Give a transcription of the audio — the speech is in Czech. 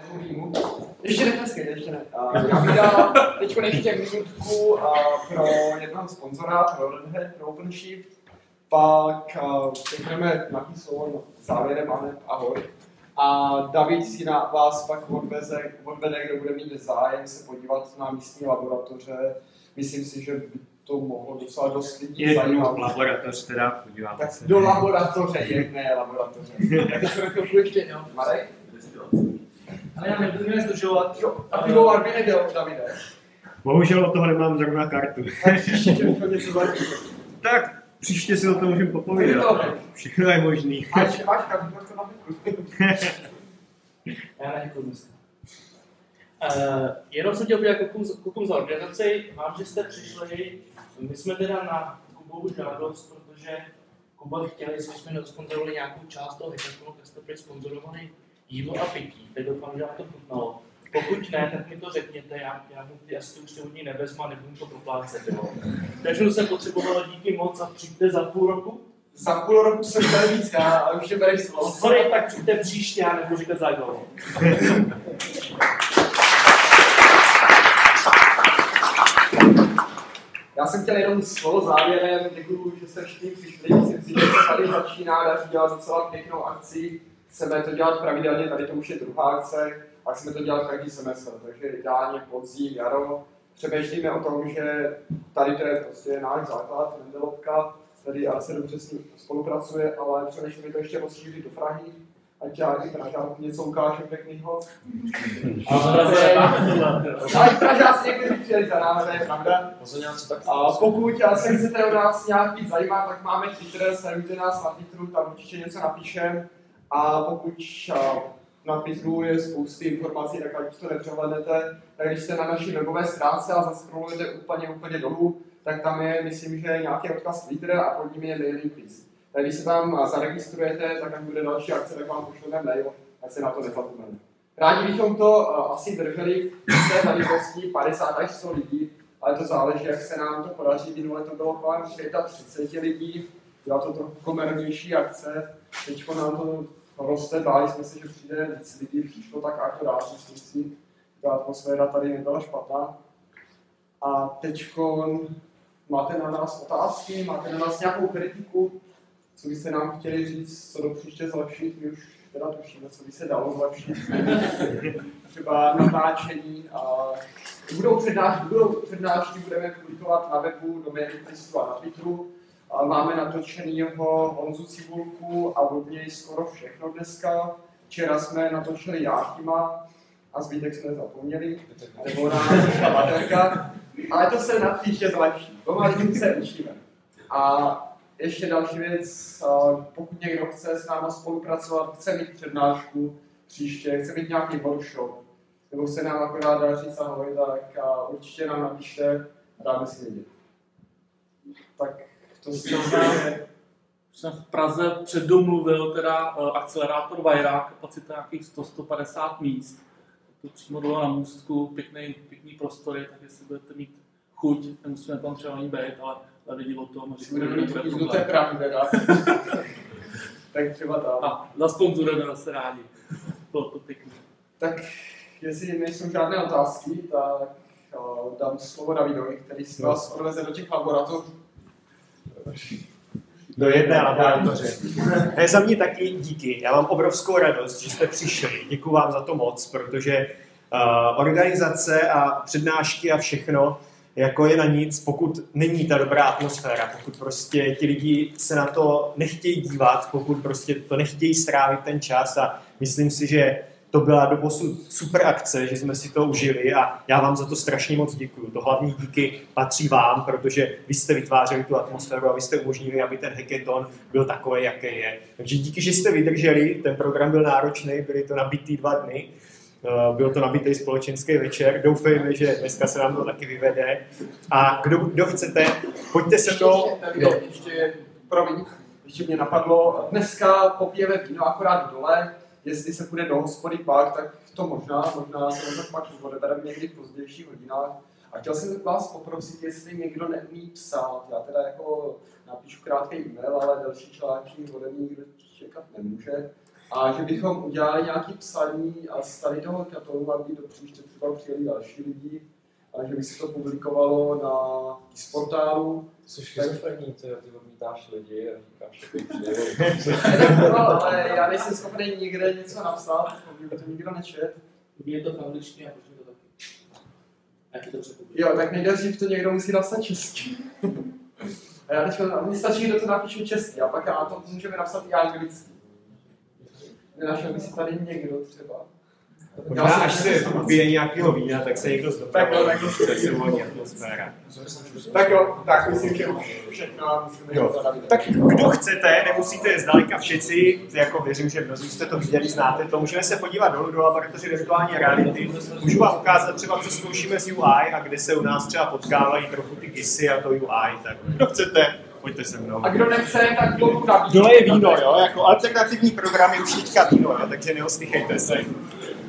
týmu. Ještě netleskej, ještě ne. Já bych dal teď ještě minutku pro jednoho sponzora, pro Red Hat, pro OpenShift. Pak řekneme nějaký slovo závěrem, máme ahoj. A David si na vás pak odvede, kdo bude mít zájem se podívat na místní laboratoře. Myslím si, že by to mohlo docela dost lidí zajímat. Laboratoř teda, podíváme se. Do laboratoře, jedné laboratoře. Tak se na chvilku ještě, jo? Marek? Ale já nebudu zdržovat. A pivovar by nebyl, Davide. Bohužel od toho nemám zrovna kartu. Příště ti úplně něco zajímavé. Tak, příště si o tom můžeme popovídat. Všechno je možný. Máš kartu, tak to nabídku. Já na někoho dneska. Jenom jsem chtěl udělat kukum za organizaci. Vám, že jste přišli. My jsme teda na Kubovu žádost, protože Kuba chtěli, jestli jsme sponzorovali nějakou část toho hackathonu, tak jste sponzorovali jídlo a pití. Tak doufám, že vám to chutnalo. Pokud ne, tak mi to řekněte, já mu ty asi už od ní nevezmu a nebudu to proplácet. Takže jsem potřeboval díky moc a přijďte za půl roku. Za půl roku jsem tady víc já, ale už je bereš slovo. Sorry, tak přijďte příště, já nebudu říkat za dlouho. Já jsem chtěl jenom slovo závěrem, děkuju, že jste všichni přišli, myslím si, že se tady začíná daří dělat docela pěknou akci. Chceme to dělat pravidelně, tady to už je druhá akce a chceme to dělat každý semestr, takže ideálně podzim, jaro. Přemýšlíme o tom, že tady to je prostě náš základ, Mendelovka, tady se dobře s ním spolupracuje, ale přemýšlíme to ještě rozšířit do Prahy, ať já i Pražáku něco ukážu pěknýho. Ale Pražáci někdy přijeli za námi, to je pravda. A pokud se chcete o nás nějak víc zajímat, tak máme Twitter, sledujte nás na Twitteru, tam určitě něco napíšem. A pokud na Twitteru je spousty informací, tak ať to nepřehlednete, tak když jste na naší webové stránce a zascrollujete úplně dolů, tak tam je, myslím, že nějaký odkaz Twitter a pod ním je mailing list. Tak když se tam zaregistrujete, tak jak bude další akce, tak vám pošleme mail, ať se na to nezapomenete. Rádi bychom to asi drželi v té velikosti 50 až 100 lidí, ale to záleží, jak se nám to podaří. Minule to bylo kolem 30 lidí, byla to trochu komernější akce, teď nám to roste, báli jsme se, že přijde víc lidí, přišlo tak akorát, myslím si, ta atmosféra tady nebyla špatná. A teď máte na nás otázky, máte na nás nějakou kritiku, co byste nám chtěli říct, co do příště zlepšit, my už teda tušíme, co by se dalo zlepšit. Třeba natáčení a budou přednášky, budeme publikovat na webu, do mailing listu a na Twitteru. A máme natočenýho Honzu Cibulku a od něj skoro všechno dneska. Včera jsme natočili Jáchima a zbytek jsme zapomněli, nebo na baterka. Ale to se na příště zlepší, pomalinku se učíme. A ještě další věc, pokud někdo chce s náma spolupracovat, chce mít přednášku příště, chce mít nějaký workshop, nebo chce nám akorát dát říct ahoj, tak určitě nám napište a dáme si vědět. Tak to si jsem v Praze předdomluvil teda akcelerátor Vajra, kapacita nějakých 100-150 míst. To přímo dole na můstku, pěkný prostory, tak jestli budete mít chuť, nemusíme tam třeba ani být, ale lidi o tom, že to nebude problém. To je pravda, tak třeba tam. A za sponzorem zase rádi. Bylo to pěkné. Tak jestli nejsou žádné otázky, tak dám slovo Davidovi, který si vás odveze do těch laboratoří. Do jedné laboratoře. Ne, za mě taky díky. Já mám obrovskou radost, že jste přišli. Děkuju vám za to moc, protože organizace a přednášky a všechno jako je na nic, pokud není ta dobrá atmosféra, pokud prostě ti lidi se na to nechtějí dívat, pokud prostě to nechtějí strávit ten čas a myslím si, že to byla doposud super akce, že jsme si to užili a já vám za to strašně moc děkuju. To hlavní díky patří vám, protože vy jste vytvářeli tu atmosféru a vy jste umožnili, aby ten hackathon byl takový, jaký je. Takže díky, že jste vydrželi, ten program byl náročný, byly to nabitý 2 dny, byl to nabitý společenský večer, doufejme, že dneska se nám to taky vyvede. A kdo chcete, pojďte se to... Ještě mě napadlo, dneska popijeme víno akorát dole, jestli se půjde do hospody pak, tak to možná se to pak odebereme někdy v pozdějších hodinách. A chtěl jsem vás poprosit, jestli někdo neumí psát. Já teda jako napíšu krátký e-mail, ale další články ode mě nikdo čekat nemůže. A že bychom udělali nějaké psaní a z tady toho katalogu, aby do příště třeba přijeli další lidi, a že by se to publikovalo na e-portálu. Jsi schizofrenní, ty odmítáš lidi a říkáš, že bych ale já nejsem schopný nikde něco napsat, kdyby to nikdo nečet. Je to v angličtině a počkej to taky. Jak je to přepovědět? Jo, tak nejdřív to někdo musí napsat česky. A já teďka, mně stačí, kdo to napíše česky, a pak já to můžeme napsat i anglicky. Nenašel by si tady někdo třeba. Možná až se pije nějakého vína, tak se někdo zdopraví. Tak jo, se si volí atmosféra. Tak jo, tak myslím, že už všechno musíme jít zadavit. Tak kdo chcete, nemusíte zdaleka všichni, jako věřím, že mnozí jste to viděli, znáte to, můžeme se podívat dolů do laboratoře virtuální reality. Můžu vám ukázat třeba, co zkoušíme s UI a kde se u nás třeba potkávají trochu ty GISy a to UI. Tak kdo chcete, pojďte se mnou. A kdo nechce, tak dole Dole je víno, jo, jako alternativní programy už teďka víno, jo, takže neostýchejte se.